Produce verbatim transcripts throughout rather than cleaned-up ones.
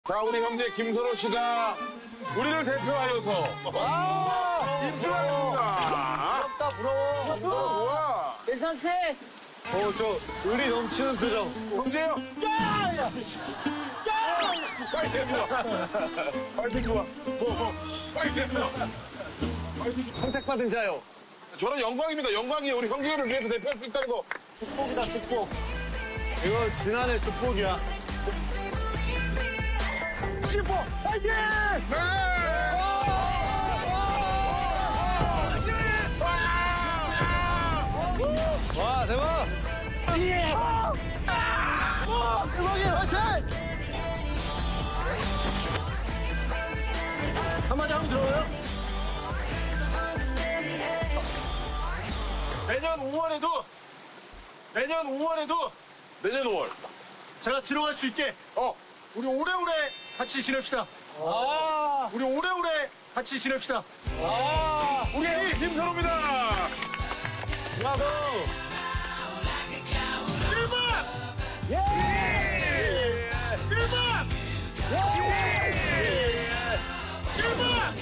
자, 우리 형제 김선호 씨가 우리를 대표하여서 인수하겠습니다. 부럽다, 부러워. 김선호 좋아. 괜찮지? 어, 저 의리 넘치는 표정. 형제요. 야! 야! 파이팅 좋아. 파이팅 좋아. 뭐, 뭐. 파이팅 좋아. 파이팅. 선택받은 자요. 저는 영광입니다. 영광이에요. 우리 형제를 위해서 대표할 수 있다는 거. 축복이다, 축복. 이거 지난해 축복이야. 슈퍼 파이팅! 네! 와, 대박! 예! 대박이야, 파이팅! 한마디 하면 들어요? 내년 오월에도 내년 오월에도 내년 오월. 제가 들어갈 수 있게 어. 우리 오래오래 같이 지냅시다. 아, 우리 오래오래 같이 지냅시다. 아, 우리 김선호입니다. 브라보. 일번! 예! 일번! 예! 일번!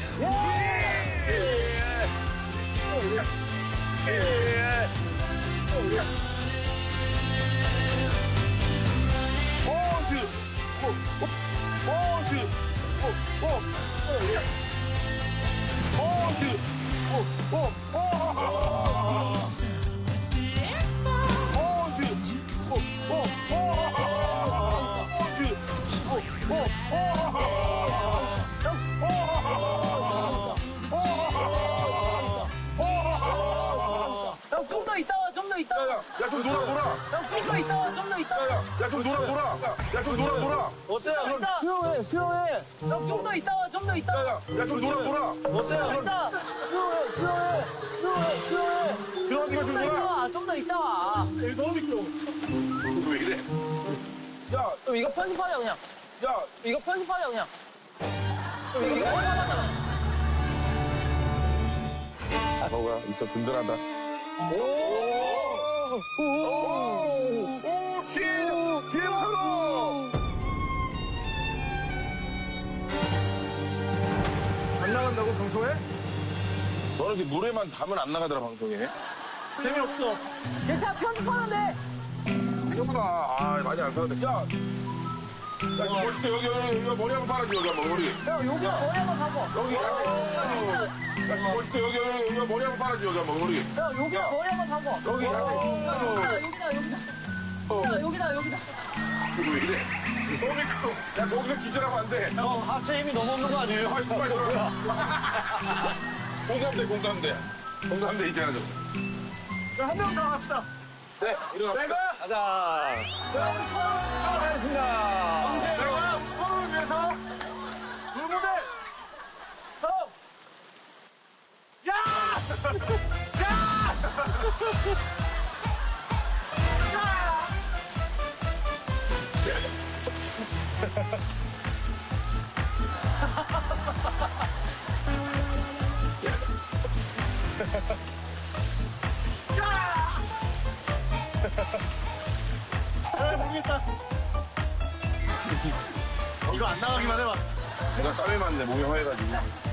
형, 좀 더 있다 와, 좀 더 있다 와. 야, 야, 좀 놀아, 놀아. 형, 좀 더 있다 와, 좀 더 있다 와. 야, 야, 좀 놀아, 놀아. 야, 좀 놀아, 놀아. 어때요? 있다. 수영해, 수영해. 형, 좀 더 있다 와, 좀 더 있다 야, 와. 야, 야, 좀 놀아, 놀아. 어때요? 있다. 수영해, 수영해. 수영해, 수영해. 들어가기만 좀 좀 더 있다 놀아. 와, 좀 더 있다 와. 여기 너무 미끄러워. 왜 이래? 야, 형, 이거 편집하자, 그냥. 야, 이거 편집하자, 그냥. 형, 이거 편집하자. 뭐가 있어 든든하다. 오, 오, 오, 씨, 김선호. 안 나간다고, 평소에? 너는 이렇게 노래만 담은 안 나가더라 방송에. 재미없어. 괜찮아, 편집하는데. 생각보다 아 많이 안 살았네. 야, 야 지금 멋있어. 여기 여기 여기 머리 한번 빨아줘. 여기 한번 머리. 형, 여기 머리 한번 감고. 여기 약간. 야 지금 멋있어. 여기 여기 여기 머리 한번 빨아줘. 여기 한번 머리. 형, 여기 야. 머리 한번 감고. 여기 약간. 여기다, 여기다, 여기다. 여기다, 여기다, 여기다. 왜 이래? 너무 미끄러. 야 거기서 기절하면 안 돼. 형, 하체 힘이 너무 없는 거 아니에요? 아 정말 좋아. 공감대 공감대. 공감대 있잖아 좀. 한 명 더 갑시다. 네 일어나. 내가 가자. 알겠습니다. 내가 서로를 위해서 룰모델 형! 야! 야! 잘 모르겠다. 이거 안 나가기만 해봐. 내가 땀이 많네 목이 허해가지고.